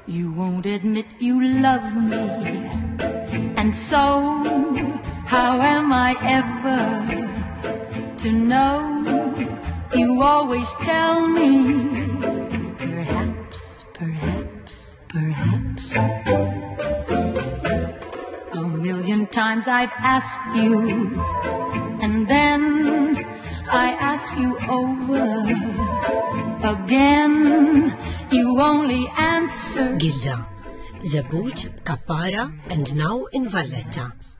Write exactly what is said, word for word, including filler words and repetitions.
You won't admit you love me, and so how am I ever to know? You always tell me, perhaps, perhaps, perhaps. A million times I've asked you, and then I ask you over again. You only answer Gilda, Zabut, Kapara, and now in Valletta.